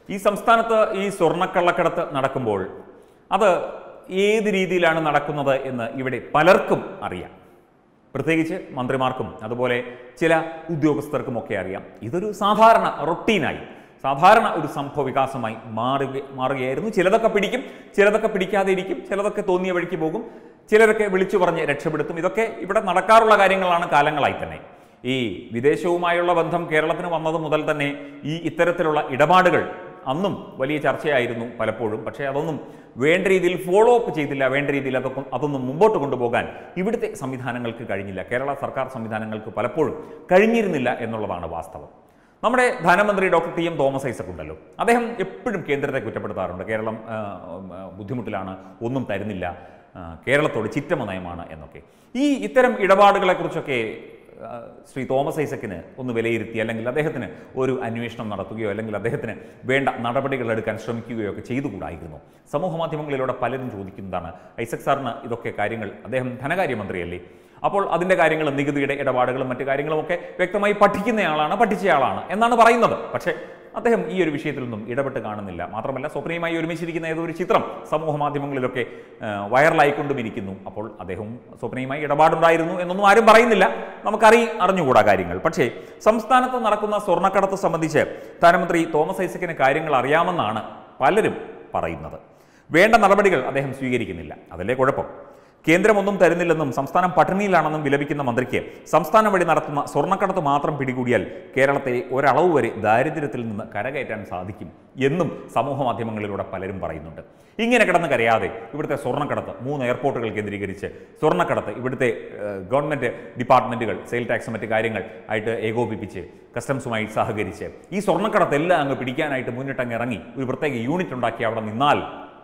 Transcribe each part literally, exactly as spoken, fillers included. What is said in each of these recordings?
ഈ സംസ്ഥാനത്ത് ഈ സ്വർണ്ണക്കള്ളക്കടത്ത് നടക്കുമ്പോൾ അത് ഏത് രീതിയിലാണ് നടക്കുന്നത് എന്ന് ഇവിടെ പലർക്കും അറിയാം. പ്രത്യേകിച്ച് മന്ത്രിമാർക്കും അതുപോലെ ചില ഉദ്യോഗസ്ഥർക്കുമൊക്കെ അറിയാം. ഇതൊരു സാധാരണ റൊട്ടീനായി സാധാരണ ഒരു സംഭവ വികാസമായി മാറുക മാറുകയായിരുന്നു. ചിലതൊക്കെ പിടിക്കും, ചിലതൊക്കെ പിടിക്കാതെ ഇരിക്കും, ചിലതൊക്കെ തോന്നിയ വഴിക്ക് പോകും, ചിലരൊക്കെ വിളിച്ചു പറഞ്ഞ് രക്ഷപ്പെടുത്തും. ഇതൊക്കെ ഇവിടെ നടക്കാറുള്ള കാര്യങ്ങളാണ് കാലങ്ങളായി തന്നെ. ഈ വിദേശവുമായുള്ള ബന്ധം കേരളത്തിന് വന്നത് മുതൽ തന്നെ ഈ ഇത്തരത്തിലുള്ള ഇടപാടുകൾ അന്നും വലിയ ചർച്ചയായിരുന്നു പലപ്പോഴും. പക്ഷേ അതൊന്നും വേണ്ട രീതിയിൽ ഫോളോ അപ്പ് ചെയ്തില്ല. വേണ്ട രീതിയിൽ അതൊക്കെ അതൊന്നും മുമ്പോട്ട് കൊണ്ടുപോകാൻ ഇവിടുത്തെ സംവിധാനങ്ങൾക്ക് കഴിഞ്ഞില്ല. കേരള സർക്കാർ സംവിധാനങ്ങൾക്ക് പലപ്പോഴും കഴിഞ്ഞിരുന്നില്ല എന്നുള്ളതാണ് വാസ്തവം. നമ്മുടെ ധനമന്ത്രി doctor T M Thomas Isaac ഉണ്ടല്ലോ, അദ്ദേഹം എപ്പോഴും കേന്ദ്രത്തെ കുറ്റപ്പെടുത്താറുണ്ട്. കേരളം ബുദ്ധിമുട്ടിലാണ്, ഒന്നും തരുന്നില്ല, കേരളത്തോട് ചിറ്റമ നയമാണ് എന്നൊക്കെ. ഈ ഇത്തരം ഇടപാടുകളെക്കുറിച്ചൊക്കെ ശ്രീ തോമസ് ഐസക്കിന് ഒന്ന് വിലയിരുത്തി അല്ലെങ്കിൽ അദ്ദേഹത്തിന് ഒരു അന്വേഷണം നടത്തുകയോ അല്ലെങ്കിൽ അദ്ദേഹത്തിന് വേണ്ട നടപടികൾ എടുക്കാൻ ശ്രമിക്കുകയോ ഒക്കെ ചെയ്തുകൂടായിരുന്നു. സമൂഹ മാധ്യമങ്ങളിലൂടെ പലരും ചോദിക്കുന്നതാണ്, ഐസക് സാറിന് ഇതൊക്കെ കാര്യങ്ങൾ, അദ്ദേഹം ധനകാര്യമന്ത്രിയല്ലേ, അപ്പോൾ അതിൻ്റെ കാര്യങ്ങളും നികുതിയുടെ ഇടപാടുകളും മറ്റു കാര്യങ്ങളുമൊക്കെ വ്യക്തമായി പഠിക്കുന്നയാളാണ്, പഠിച്ചയാളാണ് എന്നാണ് പറയുന്നത്. പക്ഷേ അദ്ദേഹം ഈ ഒരു വിഷയത്തിലൊന്നും ഇടപെട്ട് കാണുന്നില്ല. മാത്രമല്ല സ്വപ്നയുമായി ഒരുമിച്ചിരിക്കുന്ന ഏതൊരു ചിത്രം സമൂഹ മാധ്യമങ്ങളിലൊക്കെ വൈറലായിക്കൊണ്ടും ഇരിക്കുന്നു. അപ്പോൾ അദ്ദേഹം സ്വപ്നയുമായി ഇടപാടുണ്ടായിരുന്നു എന്നൊന്നും ആരും പറയുന്നില്ല, നമുക്കറി അറിഞ്ഞുകൂടാ കാര്യങ്ങൾ. പക്ഷേ സംസ്ഥാനത്ത് നടക്കുന്ന സ്വർണ്ണക്കടത്ത് സംബന്ധിച്ച് ധനമന്ത്രി തോമസ് ഐസക്കിന് കാര്യങ്ങൾ അറിയാമെന്നാണ് പലരും പറയുന്നത്. വേണ്ട നടപടികൾ അദ്ദേഹം സ്വീകരിക്കുന്നില്ല, അതല്ലേ കുഴപ്പം. കേന്ദ്രമൊന്നും തരുന്നില്ലെന്നും സംസ്ഥാനം പട്ടിണിയിലാണെന്നും വിലപിക്കുന്ന മന്ത്രിക്ക് സംസ്ഥാനം വഴി നടത്തുന്ന സ്വർണ്ണക്കടത്ത് മാത്രം പിടികൂടിയാൽ കേരളത്തെ ഒരളവ് വരെ ദാരിദ്ര്യത്തിൽ നിന്ന് കരകയറ്റാൻ സാധിക്കും എന്നും സമൂഹ മാധ്യമങ്ങളിലൂടെ പലരും പറയുന്നുണ്ട്. ഇങ്ങനെ കിടന്ന് കരയാതെ ഇവിടുത്തെ സ്വർണ്ണക്കടത്ത് മൂന്ന് എയർപോർട്ടുകൾ കേന്ദ്രീകരിച്ച് സ്വർണ്ണക്കടത്ത് ഇവിടുത്തെ ഗവൺമെൻറ് ഡിപ്പാർട്ട്മെൻറ്റുകൾ സെയിൽ ടാക്സ് മറ്റ് കാര്യങ്ങൾ ആയിട്ട് ഏകോപിപ്പിച്ച് കസ്റ്റംസുമായി സഹകരിച്ച് ഈ സ്വർണ്ണക്കടത്ത് എല്ലാം അങ്ങ് പിടിക്കാനായിട്ട് മുന്നിട്ടങ്ങ് ഇറങ്ങി ഒരു പ്രത്യേക യൂണിറ്റ് ഉണ്ടാക്കി അവിടെ നിന്നാൽ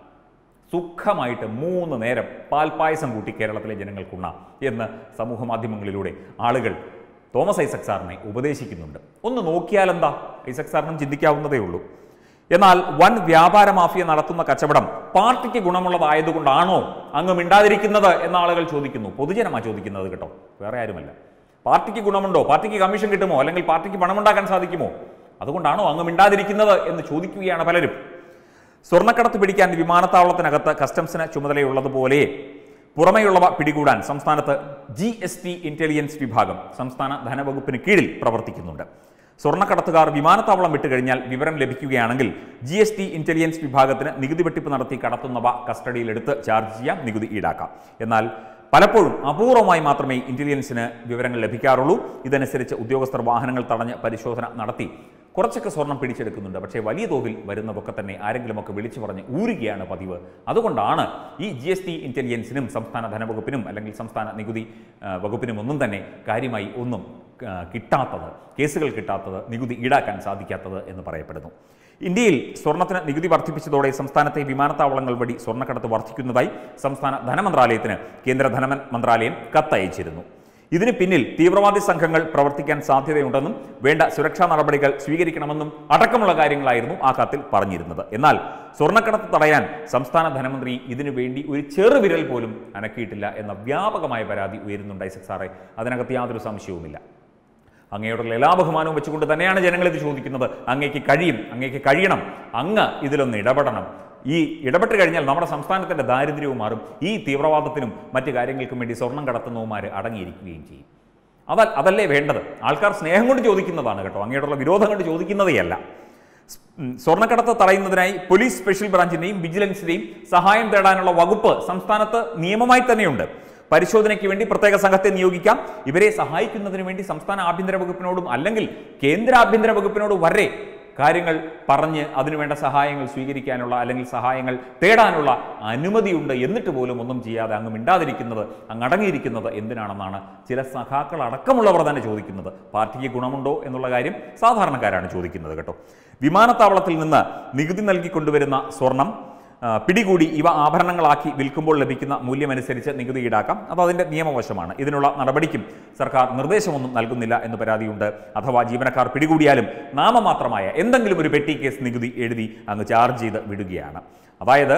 സുഖമായിട്ട് മൂന്ന് നേരം പാൽപ്പായസം കൂട്ടി കേരളത്തിലെ ജനങ്ങൾക്കുണ്ണാം എന്ന് സമൂഹ മാധ്യമങ്ങളിലൂടെ ആളുകൾ തോമസ് ഐസക് സാറിനെ ഉപദേശിക്കുന്നുണ്ട്. ഒന്ന് നോക്കിയാലെന്താ, ഐസക് സാറിനും ചിന്തിക്കാവുന്നതേ ഉള്ളൂ. എന്നാൽ വൻ വ്യാപാര മാഫിയ നടത്തുന്ന കച്ചവടം പാർട്ടിക്ക് ഗുണമുള്ളതായതുകൊണ്ടാണോ അങ്ങ് മിണ്ടാതിരിക്കുന്നത് എന്ന ആളുകൾ ചോദിക്കുന്നു. പൊതുജനമാണ് ചോദിക്കുന്നത് കേട്ടോ, വേറെ ആരുമല്ല. പാർട്ടിക്ക് ഗുണമുണ്ടോ, പാർട്ടിക്ക് കമ്മീഷൻ കിട്ടുമോ, അല്ലെങ്കിൽ പാർട്ടിക്ക് പണമുണ്ടാക്കാൻ സാധിക്കുമോ, അതുകൊണ്ടാണോ അങ്ങ് മിണ്ടാതിരിക്കുന്നത് എന്ന് ചോദിക്കുകയാണ് പലരും. സ്വർണ്ണക്കടത്ത് പിടിക്കാൻ വിമാനത്താവളത്തിനകത്ത് കസ്റ്റംസിന് ചുമതലയുള്ളതുപോലെ പുറമെയുള്ളവ പിടികൂടാൻ സംസ്ഥാനത്ത് ജി എസ് ടി ഇന്റലിജൻസ് വിഭാഗം സംസ്ഥാന ധനവകുപ്പിന് കീഴിൽ പ്രവർത്തിക്കുന്നുണ്ട്. സ്വർണ്ണക്കടത്തുകാർ വിമാനത്താവളം വിട്ടുകഴിഞ്ഞാൽ വിവരം ലഭിക്കുകയാണെങ്കിൽ ജി എസ് ടി ഇന്റലിജൻസ് വിഭാഗത്തിന് നികുതി വെട്ടിപ്പ് നടത്തി കടത്തുന്നവ കസ്റ്റഡിയിലെടുത്ത് ചാർജ് ചെയ്യാം, നികുതി ഈടാക്കാം. എന്നാൽ പലപ്പോഴും അപൂർവമായി മാത്രമേ ഇന്റലിജൻസിന് വിവരങ്ങൾ ലഭിക്കാറുള്ളൂ. ഇതനുസരിച്ച് ഉദ്യോഗസ്ഥർ വാഹനങ്ങൾ തടഞ്ഞ് പരിശോധന നടത്തി കുറച്ചൊക്കെ സ്വർണം പിടിച്ചെടുക്കുന്നുണ്ട്. പക്ഷേ വലിയ തോതിൽ വരുന്നതൊക്കെ തന്നെ ആരെങ്കിലുമൊക്കെ വിളിച്ചു പറഞ്ഞ് ഊരുകയാണ് പതിവ്. അതുകൊണ്ടാണ് ഈ ജി എസ് ടി ഇന്റലിജൻസിനും സംസ്ഥാന ധനവകുപ്പിനും അല്ലെങ്കിൽ സംസ്ഥാന നികുതി വകുപ്പിനും ഒന്നും തന്നെ കാര്യമായി ഒന്നും കിട്ടാത്തത്, കേസുകൾ കിട്ടാത്തത്, നികുതി ഈടാക്കാൻ സാധിക്കാത്തത് എന്ന് പറയപ്പെടുന്നു. ഇന്ത്യയിൽ സ്വർണ്ണത്തിന് നികുതി വർദ്ധിപ്പിച്ചതോടെ സംസ്ഥാനത്തെ വിമാനത്താവളങ്ങൾ വഴി സ്വർണ്ണക്കടത്ത് വർദ്ധിക്കുന്നതായി സംസ്ഥാന ധനമന്ത്രാലയത്തിന് കേന്ദ്ര ധനമന്ത്രാലയം കത്തയച്ചിരുന്നു. ഇതിന് പിന്നിൽ തീവ്രവാദി സംഘങ്ങൾ പ്രവർത്തിക്കാൻ സാധ്യതയുണ്ടെന്നും വേണ്ട സുരക്ഷാ നടപടികൾ സ്വീകരിക്കണമെന്നും അടക്കമുള്ള കാര്യങ്ങളായിരുന്നു ആ കത്തിൽ പറഞ്ഞിരുന്നത്. എന്നാൽ സ്വർണ്ണക്കടത്ത് തടയാൻ സംസ്ഥാന ധനമന്ത്രി ഇതിനു വേണ്ടി ഒരു ചെറുവിരൽ പോലും അനക്കിയിട്ടില്ല എന്ന വ്യാപകമായ പരാതി ഉയരുന്നുണ്ട് ഐസക് സാറേ. അതിനകത്ത് യാതൊരു സംശയവുമില്ല. അങ്ങയോടുള്ള എല്ലാ ബഹുമാനവും വെച്ചുകൊണ്ട് തന്നെയാണ് ജനങ്ങൾ ഇത് ചോദിക്കുന്നത്. അങ്ങേക്ക് കഴിയും, അങ്ങേക്ക് കഴിയണം, അങ്ങ് ഇതിലൊന്ന് ഇടപെടണം. ഈ ഇടപെട്ട് കഴിഞ്ഞാൽ നമ്മുടെ സംസ്ഥാനത്തിൻ്റെ ദാരിദ്ര്യവും മാറും. ഈ തീവ്രവാദത്തിനും മറ്റു കാര്യങ്ങൾക്കും വേണ്ടി സ്വർണം കടത്തുന്നവന്മാർ അടങ്ങിയിരിക്കുകയും ചെയ്യും. അത അതല്ലേ വേണ്ടത്. ആൾക്കാർ സ്നേഹം കൊണ്ട് ചോദിക്കുന്നതാണ് കേട്ടോ, അങ്ങയോടുള്ള വിരോധം കൊണ്ട് ചോദിക്കുന്നതേയല്ല. സ്വർണ്ണക്കടത്ത് തടയുന്നതിനായി പോലീസ് സ്പെഷ്യൽ ബ്രാഞ്ചിൻ്റെയും വിജിലൻസിൻ്റെയും സഹായം തേടാനുള്ള വകുപ്പ് സംസ്ഥാനത്ത് നിയമമായി തന്നെയുണ്ട്. പരിശോധനയ്ക്ക് വേണ്ടി പ്രത്യേക സംഘത്തെ നിയോഗിക്കാം. ഇവരെ സഹായിക്കുന്നതിന് വേണ്ടി സംസ്ഥാന ആഭ്യന്തര വകുപ്പിനോടും അല്ലെങ്കിൽ കേന്ദ്ര ആഭ്യന്തര വകുപ്പിനോട് വരെ കാര്യങ്ങൾ പറഞ്ഞ് അതിനുവേണ്ട സഹായങ്ങൾ സ്വീകരിക്കാനുള്ള അല്ലെങ്കിൽ സഹായങ്ങൾ തേടാനുള്ള അനുമതിയുണ്ട്. എന്നിട്ട് പോലും ഒന്നും ചെയ്യാതെ അങ്ങ് മിണ്ടാതിരിക്കുന്നത്, അങ്ങ് അടങ്ങിയിരിക്കുന്നത് എന്തിനാണെന്നാണ് ചില സഖാക്കൾ അടക്കമുള്ളവർ തന്നെ ചോദിക്കുന്നത്. പാർട്ടിക്ക് ഗുണമുണ്ടോ എന്നുള്ള കാര്യം സാധാരണക്കാരാണ് ചോദിക്കുന്നത് കേട്ടോ. വിമാനത്താവളത്തിൽ നിന്ന് നികുതി നൽകിക്കൊണ്ടുവരുന്ന സ്വർണം പിടികൂടി ഇവ ആഭരണങ്ങളാക്കി വിൽക്കുമ്പോൾ ലഭിക്കുന്ന മൂല്യമനുസരിച്ച് നികുതി ഈടാക്കാം. അത് അതിൻ്റെ നിയമവശമാണ്. ഇതിനുള്ള നടപടിക്കും സർക്കാർ നിർദ്ദേശമൊന്നും നൽകുന്നില്ല എന്ന് പരാതിയുണ്ട്. അഥവാ ജീവനക്കാർ പിടികൂടിയാലും നാമമാത്രമായ എന്തെങ്കിലും ഒരു പെട്ടി കേസ് നികുതി എഴുതി അങ്ങ് ചാർജ് ചെയ്ത് വിടുകയാണ്. അതായത്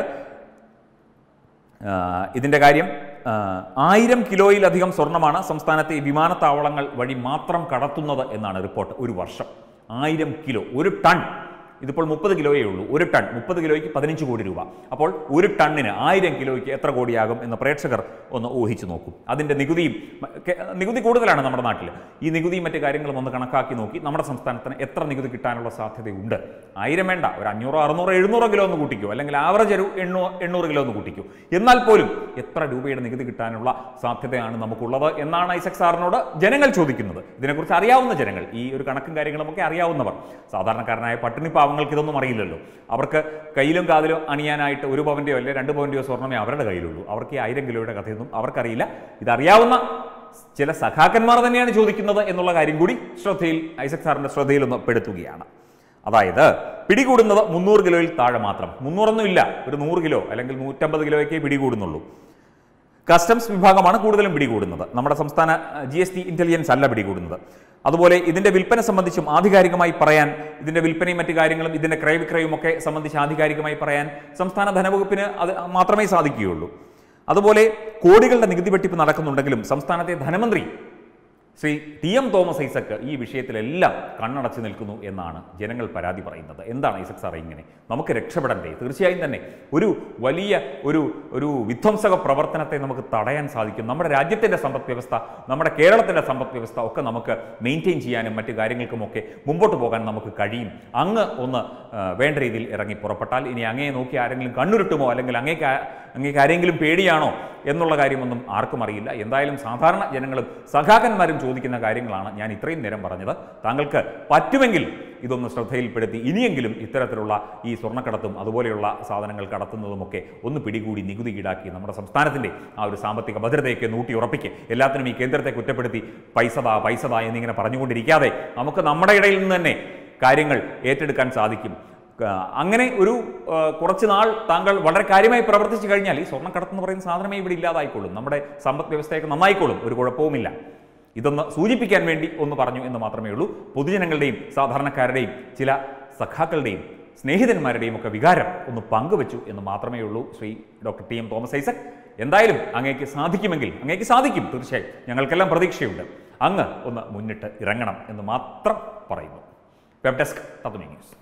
ഇതിൻ്റെ കാര്യം ആയിരം കിലോയിലധികം സ്വർണ്ണമാണ് സംസ്ഥാനത്തെ വിമാനത്താവളങ്ങൾ വഴി മാത്രം കടത്തുന്നത് എന്നാണ് റിപ്പോർട്ട്. ഒരു വർഷം ആയിരം കിലോ, ഒരു ടൺ ഇതിപ്പോൾ മുപ്പത് കിലോയേ ഉള്ളൂ. ഒരു ടൺ മുപ്പത് കിലോയ്ക്ക് പതിനഞ്ച് കോടി രൂപ. അപ്പോൾ ഒരു ടണ്ണിന് ആയിരം കിലോയ്ക്ക് എത്ര കോടിയാകും എന്ന് പ്രേക്ഷകർ ഒന്ന് ഊഹിച്ചു നോക്കും. അതിൻ്റെ നികുതിയും നികുതി കൂടുതലാണ് നമ്മുടെ നാട്ടിൽ. ഈ നികുതിയും മറ്റു കാര്യങ്ങളും ഒന്ന് കണക്കാക്കി നോക്കി നമ്മുടെ സംസ്ഥാനത്തിന് എത്ര നികുതി കിട്ടാനുള്ള സാധ്യതയുണ്ട്. ആയിരം വേണ്ട, ഒരു അഞ്ഞൂറോ അറുന്നൂറോ എഴുന്നൂറോ കിലോ ഒന്ന് കൂട്ടിക്കോ, അല്ലെങ്കിൽ ആവറേജ് ഒരു എണ്ണൂ എണ്ണൂറ് കിലോ ഒന്ന് കൂട്ടിക്കോ. എന്നാൽ പോലും എത്ര രൂപയുടെ നികുതി കിട്ടാനുള്ള സാധ്യതയാണ് നമുക്കുള്ളത് എന്നാണ് ഐസക് സാറിനോട് ജനങ്ങൾ ചോദിക്കുന്നത്. ഇതിനെക്കുറിച്ച് അറിയാവുന്ന ജനങ്ങൾ, ഈ ഒരു കണക്കും കാര്യങ്ങളുമൊക്കെ അറിയാവുന്നവർ. സാധാരണക്കാരനായ പട്ടിണി പാവങ്ങൾക്ക് ഇതൊന്നും അറിയില്ലല്ലോ. അവർക്ക് കയ്യിലും കാതിലും അണിയാനായിട്ട് ഒരു പവൻ്റെയോ അല്ലെങ്കിൽ രണ്ട് പവൻ്റെയോ സ്വർണ്ണമേ അവരുടെ കയ്യിലുള്ളൂ. അവർക്ക് ഈ ആയിരം കിലോയുടെ കഥയൊന്നും അവർക്കറിയില്ല. ഇതറിയാവുന്ന ചില സഖാക്കന്മാർ തന്നെയാണ് ചോദിക്കുന്നത് എന്നുള്ള കാര്യം കൂടി ശ്രദ്ധയിൽ ഐസക് സാറിൻ്റെ ശ്രദ്ധയിലൊന്ന് പെടുത്തുകയാണ്. അതായത് പിടികൂടുന്നത് മുന്നൂറ് കിലോയിൽ താഴെ മാത്രം. മുന്നൂറൊന്നും ഇല്ല, ഒരു നൂറ് കിലോ അല്ലെങ്കിൽ നൂറ്റമ്പത് കിലോയൊക്കെ പിടികൂടുന്നുള്ളൂ. കസ്റ്റംസ് വിഭാഗമാണ് കൂടുതലും പിടികൂടുന്നത്. നമ്മുടെ സംസ്ഥാന ജി എസ് ടി ഇന്റലിജൻസ് അല്ല പിടികൂടുന്നത്. അതുപോലെ ഇതിൻ്റെ വിൽപ്പന സംബന്ധിച്ചും ആധികാരികമായി പറയാൻ, ഇതിൻ്റെ വിൽപ്പനയും മറ്റു കാര്യങ്ങളും ഇതിൻ്റെ ക്രയവിക്രയവും ഒക്കെ സംബന്ധിച്ച് ആധികാരികമായി പറയാൻ സംസ്ഥാന ധനവകുപ്പിന് അത് മാത്രമേ സാധിക്കുകയുള്ളൂ. അതുപോലെ കോടികളുടെ നികുതി വെട്ടിപ്പ് നടക്കുന്നുണ്ടെങ്കിലും സംസ്ഥാനത്തെ ധനമന്ത്രി ശ്രീ ടി എം തോമസ് ഐസക് ഈ വിഷയത്തിലെല്ലാം കണ്ണടച്ച് നിൽക്കുന്നു എന്നാണ് ജനങ്ങൾ പരാതി പറയുന്നത്. എന്താണ് ഐസക് സാറേ ഇങ്ങനെ? നമുക്ക് രക്ഷപ്പെടണ്ടേ? തീർച്ചയായും തന്നെ ഒരു വലിയ ഒരു ഒരു വിധ്വംസക പ്രവർത്തനത്തെ നമുക്ക് തടയാൻ സാധിക്കും. നമ്മുടെ രാജ്യത്തിൻ്റെ സമ്പദ് വ്യവസ്ഥ, നമ്മുടെ കേരളത്തിൻ്റെ സമ്പദ് വ്യവസ്ഥ ഒക്കെ നമുക്ക് മെയിൻറ്റെയിൻ ചെയ്യാനും മറ്റു കാര്യങ്ങൾക്കുമൊക്കെ മുമ്പോട്ട് പോകാൻ നമുക്ക് കഴിയും. അങ്ങ് ഒന്ന് വേണ്ട രീതിയിൽ ഇറങ്ങി പുറപ്പെട്ടാൽ ഇനി അങ്ങയെ നോക്കി ആരെങ്കിലും കണ്ണുരുട്ടുമോ അല്ലെങ്കിൽ അങ്ങേക്ക് അങ്ങേക്ക് ആരെങ്കിലും പേടിയാണോ എന്നുള്ള കാര്യമൊന്നും ആർക്കും അറിയില്ല. എന്തായാലും സാധാരണ ജനങ്ങളും സഖാക്കന്മാരും ചോദിക്കുന്ന കാര്യങ്ങളാണ് ഞാൻ ഇത്രയും നേരം പറഞ്ഞത്. താങ്കൾക്ക് പറ്റുമെങ്കിൽ ഇതൊന്ന് ശ്രദ്ധയിൽപ്പെടുത്തി ഇനിയെങ്കിലും ഇത്തരത്തിലുള്ള ഈ സ്വർണ്ണക്കടത്തും അതുപോലെയുള്ള സാധനങ്ങൾ കടത്തുന്നതുമൊക്കെ ഒന്ന് പിടികൂടി നികുതി ഈടാക്കി നമ്മുടെ സംസ്ഥാനത്തിൻ്റെ ആ ഒരു സാമ്പത്തിക ഭദ്രതയൊക്കെ നൂട്ടി ഉറപ്പിക്കുക. എല്ലാത്തിനും ഈ കേന്ദ്രത്തെ കുറ്റപ്പെടുത്തി പൈസതാ പൈസതാ എന്നിങ്ങനെ പറഞ്ഞുകൊണ്ടിരിക്കാതെ നമുക്ക് നമ്മുടെ ഇടയിൽ നിന്ന് തന്നെ കാര്യങ്ങൾ ഏറ്റെടുക്കാൻ സാധിക്കും. അങ്ങനെ ഒരു കുറച്ച് നാൾ താങ്കൾ വളരെ കാര്യമായി പ്രവർത്തിച്ചു കഴിഞ്ഞാൽ ഈ സ്വർണ്ണക്കടത്തെന്ന് പറയുന്ന സാധനമേ ഇവിടെ ഇല്ലാതായിക്കോളും. നമ്മുടെ സമ്പദ് വ്യവസ്ഥയൊക്കെ നന്നായിക്കോളും, ഒരു കുഴപ്പവുമില്ല. ഇതൊന്ന് സൂചിപ്പിക്കാൻ വേണ്ടി ഒന്ന് പറഞ്ഞു എന്ന് മാത്രമേ ഉള്ളൂ. പൊതുജനങ്ങളുടെയും സാധാരണക്കാരുടെയും ചില സഖാക്കളുടെയും സ്നേഹിതന്മാരുടെയും ഒക്കെ വികാരം ഒന്ന് പങ്കുവച്ചു എന്ന് മാത്രമേ ഉള്ളൂ Shri doctor T M Thomas Isaac. എന്തായാലും അങ്ങേക്ക് സാധിക്കുമെങ്കിൽ അങ്ങേക്ക് സാധിക്കും, തീർച്ചയായും ഞങ്ങൾക്കെല്ലാം പ്രതീക്ഷയുണ്ട്. അങ്ങ് ഒന്ന് മുന്നിട്ട് ഇറങ്ങണം എന്ന് മാത്രം പറയുന്നു. Web desk Tatwamayi news.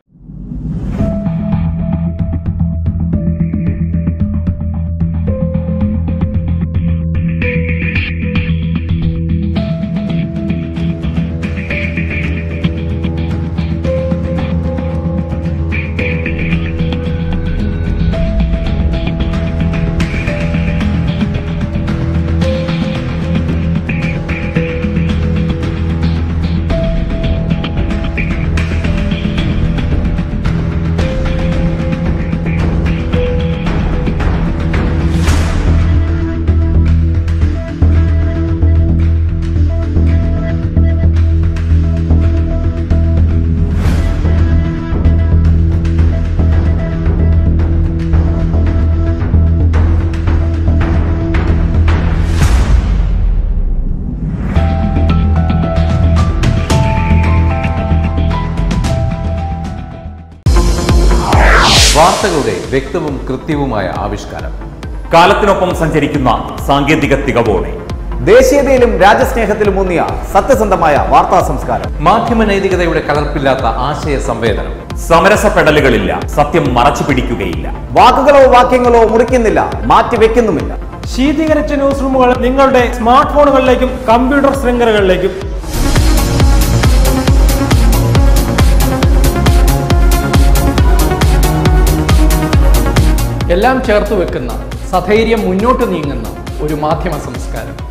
വാർത്തകളുടെ വ്യക്തവും കൃത്യവുമായ ആവിഷ്കാരം, കാലത്തിനൊപ്പം സഞ്ചരിക്കുന്ന സാങ്കേതിക തികവോടെ ദേശീയതയിലും രാജ്യസ്നേഹത്തിലും ഊന്നിയ സത്യസന്ധമായ വാർത്താ സംസ്കാരം, മാധ്യമ നൈതികതയുടെ കലർപ്പില്ലാത്ത ആശയ സംവേദനം, സമരസപ്പെടലുകളില്ല, സത്യം മറച്ചു പിടിക്കുകയില്ല, വാക്കുകളോ വാക്യങ്ങളോ മുറിക്കുന്നില്ല, മാറ്റിവെക്കുന്നുമില്ല. ശീതീകരിച്ച ന്യൂസ് റൂമുകൾ നിങ്ങളുടെ സ്മാർട്ട് ഫോണുകളിലേക്കും കമ്പ്യൂട്ടർ ശൃംഖലകളിലേക്കും എല്ലാം ചേർത്ത് വെക്കുന്ന, സധൈര്യം മുന്നോട്ട് നീങ്ങുന്ന ഒരു മാധ്യമ സംസ്കാരം.